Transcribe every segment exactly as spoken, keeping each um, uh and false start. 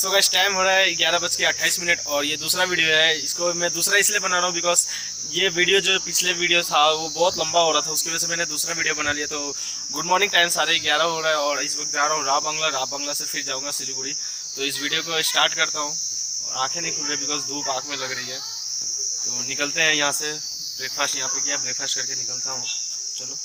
सो guys time हो रहा है ग्यारह बज के अट्ठाईस मिनट और ये दूसरा वीडियो है। इसको मैं दूसरा इसलिए बना रहा हूँ बिकॉज ये वीडियो जो पिछले वीडियो था वो बहुत लंबा हो रहा था, उसकी वजह से मैंने दूसरा वीडियो बना लिया। तो गुड मॉर्निंग, टाइम साढ़े ग्यारह हो रहा है और इस वक्त जा रहा हूँ रावंगला। रावंगला से फिर जाऊँगा सिलीगुड़ी। तो इस वीडियो को स्टार्ट करता हूँ और आँखें नहीं खुल रही बिकॉज धूप आँख में लग रही है। तो निकलते हैं यहाँ से। ब्रेकफास्ट यहाँ पे किया, ब्रेकफास्ट करके निकलता हूँ। चलो।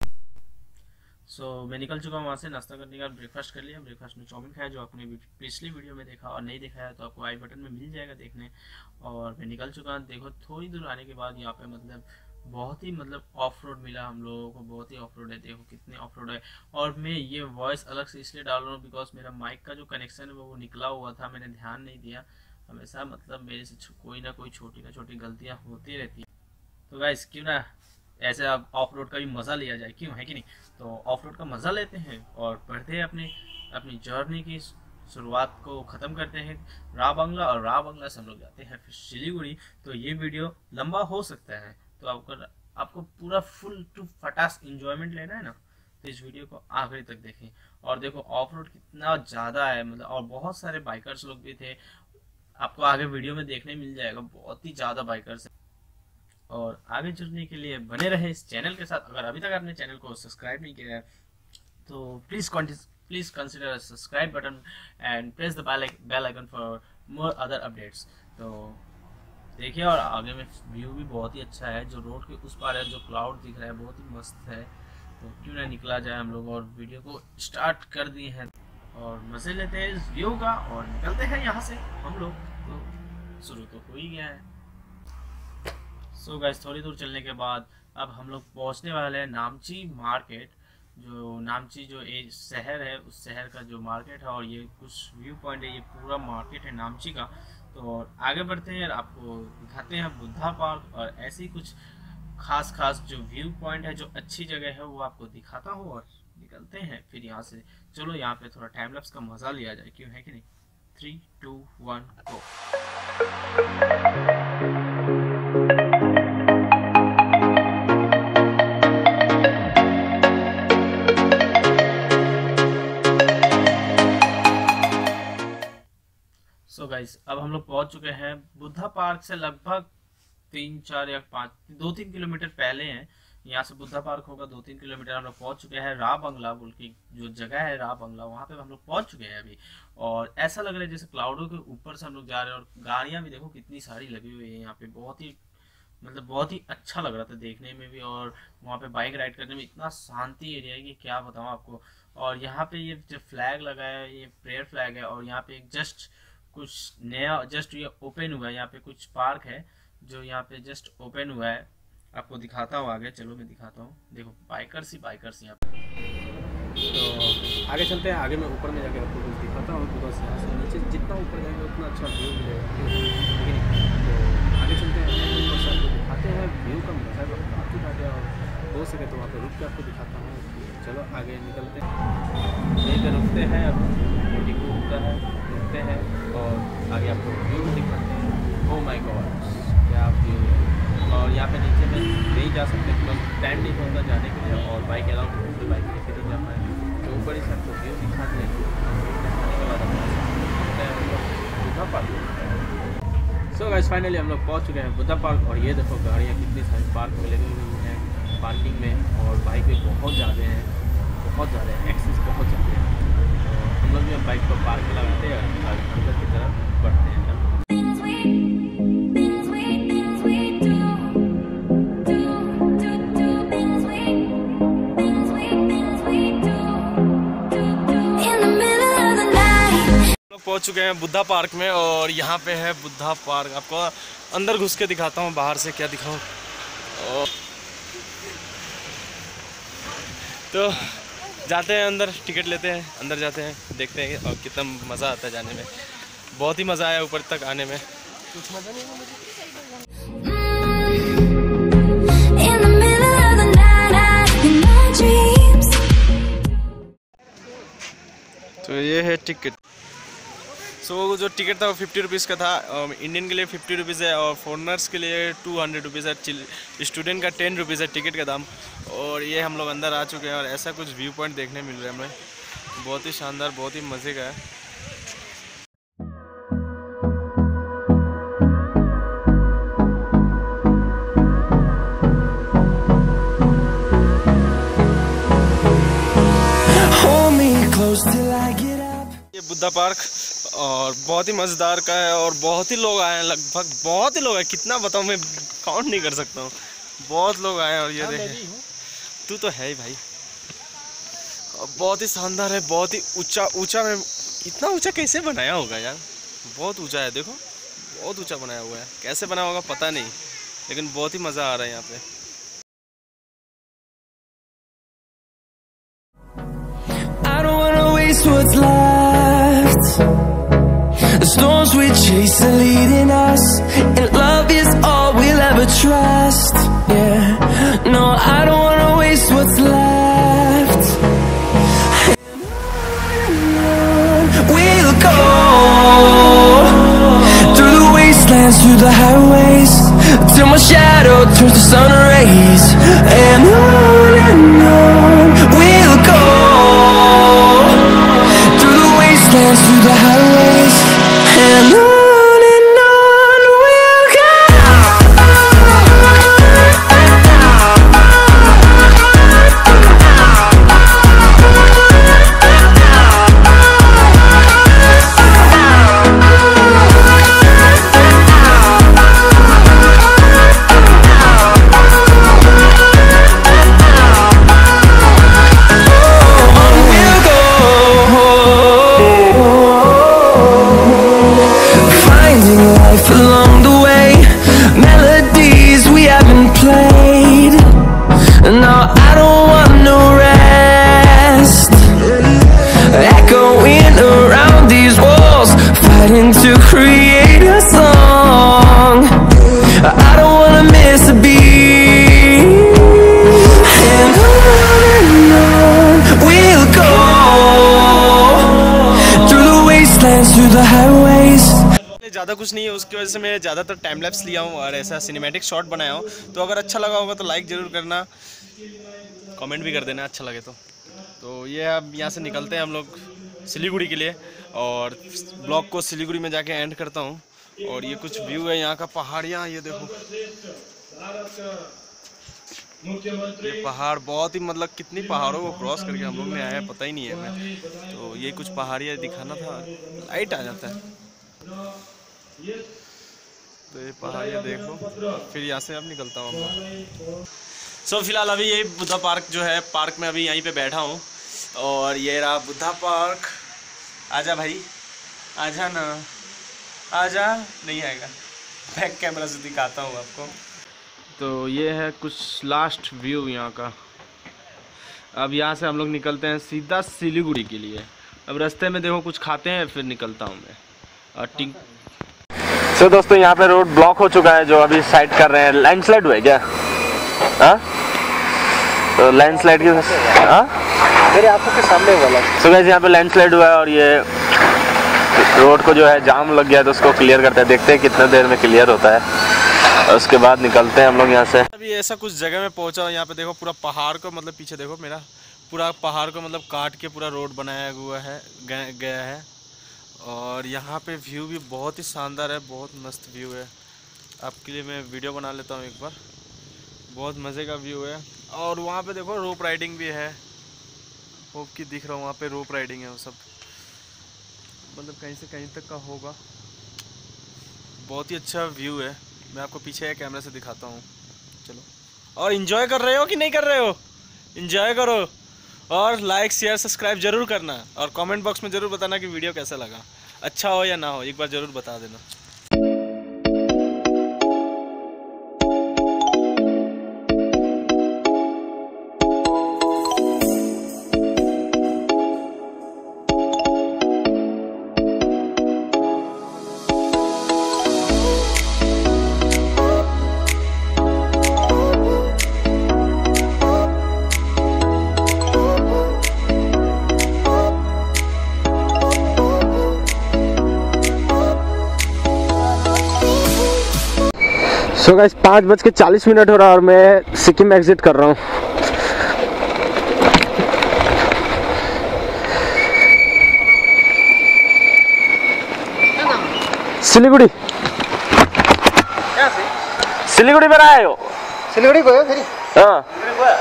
सो so, मैं निकल चुका हूँ वहाँ से। नाश्ता करने का ब्रेकफास्ट कर लिया। ब्रेकफास्ट में चाउमीन खाया जो आपने पिछली वीडियो में देखा, और नहीं देखा है तो आपको आई बटन में मिल जाएगा देखने। और मैं निकल चुका हूँ। देखो थोड़ी दूर आने के बाद यहाँ पे मतलब बहुत ही मतलब ऑफ रोड मिला हम लोगों को। बहुत ही ऑफ रोड है, देखो कितने ऑफ रोड है। और मैं ये वॉइस अलग से इसलिए डाल रहा हूँ बिकॉज मेरा माइक का जो कनेक्शन है वो निकला हुआ था, मैंने ध्यान नहीं दिया। हमेशा मतलब मेरे से कोई ना कोई छोटी ना छोटी गलतियाँ होती रहती है। तो गाइस क्यों ना ऐसे अब ऑफ रोड का भी मज़ा लिया जाए, क्यों है कि नहीं। तो ऑफ रोड का मज़ा लेते हैं और बढ़ते हैं अपने अपनी जर्नी की शुरुआत को ख़त्म करते हैं रावंगला। और रावंगला से हम लोग जाते हैं फिर सिलीगुड़ी। तो ये वीडियो लंबा हो सकता है, तो आपको आपको पूरा फुल टू फटास इंजॉयमेंट लेना है ना, तो इस वीडियो को आखिरी तक देखें। और देखो ऑफ रोड कितना ज़्यादा है मतलब, और बहुत सारे बाइकर्स लोग भी थे, आपको आगे वीडियो में देखने मिल जाएगा। बहुत ही ज़्यादा बाइकर्स हैं। और आगे जुड़ने के लिए बने रहे इस चैनल के साथ। अगर अभी तक आपने चैनल को सब्सक्राइब नहीं किया है तो please please consider subscribe button and press the bell icon for more other updates. तो देखिए, और आगे में व्यू भी बहुत ही अच्छा है। जो रोड के उस पार है, जो क्लाउड दिख रहा है बहुत ही मस्त है। तो क्यों ना निकला जाए हम लोग और वीडियो को स्टार्ट कर दिए हैं और मज़े लेते हैं इस व्यू का और निकलते हैं यहाँ से हम लोग। तो शुरू तो हो ही गया है। सो so गाइस थोड़ी दूर चलने के बाद अब हम लोग पहुंचने वाले हैं नामची मार्केट। जो नामची जो एक शहर है, उस शहर का जो मार्केट है, और ये कुछ व्यू पॉइंट है, ये पूरा मार्केट है नामची का। तो आगे बढ़ते हैं, आपको दिखाते हैं बुद्धा पार्क और ऐसी कुछ खास खास जो व्यू पॉइंट है, जो अच्छी जगह है वो आपको दिखाता हूँ और निकलते हैं फिर यहाँ से। चलो यहाँ पे थोड़ा टाइम लैप्स का मज़ा लिया जाए, क्यों है कि नहीं। Three two one go. So guys अब हम लोग पहुंच चुके हैं बुद्धा पार्क से लगभग तीन चार या पाँच दो तीन किलोमीटर पहले हैं। यहाँ से बुद्धा पार्क होगा दो तीन किलोमीटर। हम लोग पहुंच चुके हैं रावंगला बोल की जो जगह है रावंगला, वहाँ पे हम लोग पहुंच चुके हैं अभी। और ऐसा लग रहा है जैसे क्लाउडों के ऊपर से हम लोग जा रहे हैं। और गाड़ियाँ भी देखो कितनी सारी लगी हुई है यहाँ पे। बहुत ही मतलब बहुत ही अच्छा लग रहा था देखने में भी, और वहाँ पे बाइक राइड करने में इतना शांति एरिया है कि क्या बताऊँ आपको। और यहाँ पे ये जो फ्लैग लगा है ये प्रेयर फ्लैग है। और यहाँ पे एक जस्ट कुछ नया जस्ट ये ओपन हुआ है। यहाँ पे कुछ पार्क है जो यहाँ पे जस्ट ओपन हुआ है, आपको दिखाता हूँ आगे। चलो मैं दिखाता हूँ। देखो बाइकर्स ही बाइकर्स यहाँ पे। तो आगे चलते हैं। आगे मैं ऊपर में जाके आपको कुछ दिखाता हूँ बिकॉज यहाँ से नीचे जितना ऊपर जाएंगे उतना अच्छा व्यू मिलेगा, लेकिन तो आगे चलते हैं और आपको दिखाते हैं व्यू का मजा काफ़ी काटे। और हो सके तो वहाँ पर रुक के आपको दिखाता हूँ। चलो आगे निकलते हैं। यहीं पर रुकते हैं, अब गाड़ी को रुकता है, रुकते हैं और आगे आपको व्यू दिखाते हैं। ओह माय गॉड क्या व्यू है। और यहाँ पे नीचे में नहीं जा सकते बिकॉज टाइम नहीं होता जाने के लिए, और बाइक अलाउड नहीं होती, बाइक लेके नहीं जा पाए। तो ऊपर ही से आपको व्यू दिखाते हैं। दिखाने के बाद Buddha park. So guys finally हम लोग पहुँच चुके हैं बुद्धा पार्क। और ये देखो गाड़ियाँ कितनी सारी पार्क में लगी हुई हैं पार्किंग में, और बाइक भी बहुत ज़्यादा हैं, बहुत ज़्यादा है, एक्सेस बहुत ज़्यादा है। तो हम लोग भी बाइक को पार्क में लगाते हैं और अंदर की तरफ बढ़ते हैं। पहुंच चुके हैं बुद्धा पार्क में और यहाँ पे है बुद्धा पार्क। आपको अंदर घुस के दिखाता हूँ, बाहर से क्या दिखाऊँ। तो जाते हैं अंदर, टिकट लेते हैं, अंदर जाते हैं, देखते हैं और कितना मज़ा आता है जाने में। बहुत ही मज़ा आया ऊपर तक आने में। कुछ मज़ा नहीं मुझे। तो ये है टिकट। सो so, जो टिकट था वो फिफ्टी रुपीज़ का था। इंडियन के लिए फिफ्टी रुपीज़ है और फॉरनर्स के लिए टू हंड्रेड रुपीज़ है। स्टूडेंट का टेन रुपीज़ है टिकट का दाम। और ये हम लोग अंदर आ चुके हैं और ऐसा कुछ व्यू पॉइंट देखने मिल रहा है हमें। बहुत ही शानदार, बहुत ही मज़े का है। बुद्धा पार्क, और बहुत ही मज़ेदार का है और बहुत ही लोग आए हैं, लगभग बहुत ही लोग हैं। कितना बताऊँ, मैं काउंट नहीं कर सकता हूँ, बहुत लोग आए हैं। और ये देखें, तू तो है ही भाई, बहुत ही शानदार है, बहुत ही ऊंचा ऊंचा में, इतना ऊंचा कैसे बनाया होगा यार, बहुत ऊंचा है, देखो बहुत ऊंचा बनाया हुआ है, कैसे बना होगा पता नहीं, लेकिन बहुत ही मज़ा आ रहा है यहाँ पे। What's left? The storms we chase are leading us, and love is all we'll ever trust. Yeah, no, I don't wanna waste what's left. We'll go through the wastelands, through the highways, till my shadow turns to sun rays, and on and on we'll go. Through the highways and on and on we'll go. Along the way, melodies we haven't played. No, I don't want no rest. Echoing around these walls, fighting to create a song. I don't wanna miss a beat. And on and on we'll go, through the wastelands, through the highways. ज़्यादा कुछ नहीं है, उसकी वजह से मैं ज़्यादातर time lapse लिया हूँ और ऐसा सिनेमैटिक शॉट बनाया हूँ। तो अगर अच्छा लगा होगा तो लाइक ज़रूर करना, कमेंट भी कर देना अच्छा लगे तो। तो ये अब यहाँ से निकलते हैं हम लोग सिलीगुड़ी के लिए, और ब्लॉग को सिलीगुड़ी में जाके एंड करता हूँ। और ये कुछ व्यू है यहाँ का, पहाड़ियाँ, ये देखो ये पहाड़, बहुत ही मतलब कितनी पहाड़ों को क्रॉस करके हम लोग ने आया है पता ही नहीं है हमें। तो ये कुछ पहाड़ियाँ दिखाना था, लाइट आ जाता है। तो ये पहाड़ियाँ देख लो, फिर यहाँ से अब निकलता हूँ। सो so, फिलहाल अभी ये बुद्धा पार्क जो है, पार्क में अभी यहीं पे बैठा हूँ, और ये रहा बुद्धा पार्क। आजा भाई, आजा ना, आजा, नहीं आएगा, बैक कैमरा से दिखाता हूँ आपको। तो ये है कुछ लास्ट व्यू यहाँ का। अब यहाँ से हम लोग निकलते हैं सीधा सिलीगुड़ी के लिए। अब रास्ते में देखो कुछ खाते हैं, फिर निकलता हूँ मैं। और टिंग तो so, दोस्तों यहाँ पे रोड ब्लॉक हो चुका है, जो अभी साइड कर रहे हैं। लैंडस्लाइड हुआ है क्या? हाँ, तो लैंडस्लाइड की हाँ मेरे आंखों के सामने वाला। सो गाइस यहाँ पे लैंडस्लाइड हुआ है और ये रोड को जो है जाम लग गया है, तो उसको क्लियर करते हैं, देखते हैं कितने देर में क्लियर होता है, और उसके बाद निकलते हैं हम लोग यहाँ से। अभी ऐसा कुछ जगह में पहुँचा हूँ, यहाँ पे देखो पूरा पहाड़ को, मतलब पीछे देखो मेरा पूरा पहाड़ को मतलब काट के पूरा रोड बनाया हुआ है गया है। और यहाँ पे व्यू भी बहुत ही शानदार है, बहुत मस्त व्यू है। आपके लिए मैं वीडियो बना लेता हूँ एक बार, बहुत मज़े का व्यू है। और वहाँ पे देखो रोप राइडिंग भी है, होप की दिख रहा हूँ, वहाँ पे रोप राइडिंग है, वो सब मतलब कहीं से कहीं तक का होगा। बहुत ही अच्छा व्यू है, मैं आपको पीछे कैमरा से दिखाता हूँ। चलो, और इन्जॉय कर रहे हो कि नहीं कर रहे हो? इन्जॉय करो, और लाइक शेयर सब्सक्राइब जरूर करना, और कमेंट बॉक्स में ज़रूर बताना कि वीडियो कैसा लगा, अच्छा हो या ना हो, एक बार ज़रूर बता देना। सो गाइस पाँच बज के चालीस मिनट हो रहा है और मैं सिक्किम एग्जिट कर रहा हूँ। सिलीगुड़ी सिलीगुड़ी पर आए हो? सिलीगुड़ी गयो फेरि? हाँ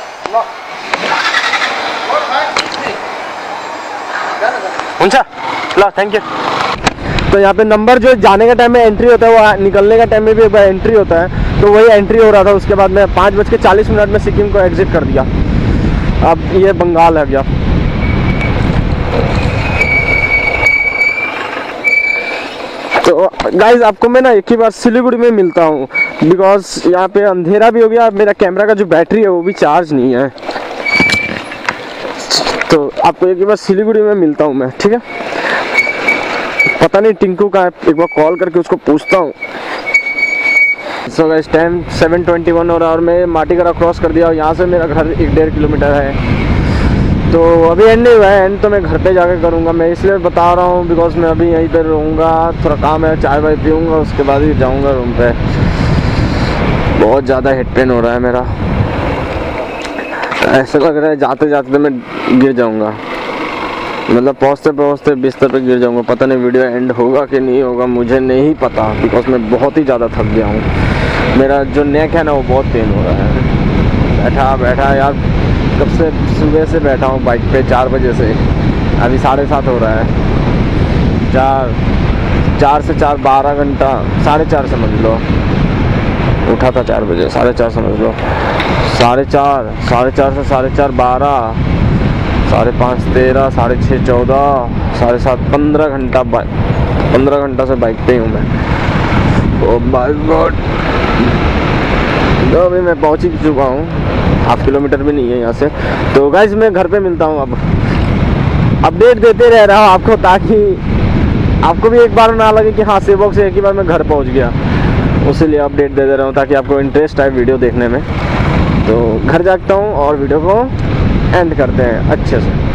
हुन्छ। ला थैंक यू। तो यहाँ पे नंबर जो जाने का टाइम में एंट्री होता है वो निकलने का टाइम में भी एक बार एंट्री होता है, तो वही एंट्री हो रहा था। उसके बाद मैं पाँच बज के चालीस मिनट में सिक्किम को एग्जिट कर दिया। अब ये बंगाल है गया। तो गाइज आपको मैं ना एक ही बार सिलीगुड़ी में मिलता हूँ, बिकॉज यहाँ पे अंधेरा भी हो गया। मेरा कैमरा का जो बैटरी है वो भी चार्ज नहीं है, तो आपको एक ही बार सिलीगुड़ी में मिलता हूँ मैं, ठीक है। पता नहीं टिंकू का, एक बार कॉल करके उसको पूछता हूँ। So guys time seven twenty one हो रहा है और मैं माटीगरा क्रॉस कर दिया और यहाँ से मेरा घर एक डेढ़ किलोमीटर है। तो अभी एंड नहीं हुआ है, एंड तो मैं घर पे जाके करूँगा। मैं इसलिए बता रहा हूँ बिकॉज मैं अभी यहीं पर रहूँगा, थोड़ा काम है, चाय वाय पीऊँगा, उसके बाद ही जाऊँगा रूम पे। बहुत ज़्यादा हेड पेन हो रहा है मेरा, ऐसा लग रहा है जाते जाते मैं गिर जाऊँगा, मतलब पहुँचते पहुँचते बिस्तर पे गिर जाऊँगा। पता नहीं वीडियो एंड होगा कि नहीं होगा, मुझे नहीं पता, बिकॉज मैं बहुत ही ज़्यादा थक गया हूँ। मेरा जो नेक है ना वो बहुत पेन हो रहा है। बैठा बैठा यार कब से, सुबह से बैठा हूँ बाइक पे चार बजे से, अभी साढ़े सात हो रहा है। चार चार से चार बारह घंटा, साढ़े चार समझ लो। उठा था चार बजे, साढ़े चार समझ लो। साढ़े चार साढ़े चार से साढ़े चार बारह, साढ़े पाँच तेरह, साढ़े छः चौदह, साढ़े सात पंद्रह घंटा बाइक, पंद्रह घंटा से बाइक पे ही हूँ मैं। Oh my God. तो अभी मैं पहुँच ही चुका हूँ, हाफ किलोमीटर भी नहीं है यहाँ से। तो गाइज मैं घर पे मिलता हूँ। अब अपडेट देते रह रहा हूँ आपको, ताकि आपको भी एक बार ना लगे कि हाँ सेवक से एक ही बार मैं घर पहुँच गया, उसीलिए अपडेट दे दे रहा हूँ ताकि आपको इंटरेस्ट आए वीडियो देखने में। तो घर जाता हूँ और वीडियो को एंड करते हैं अच्छे से।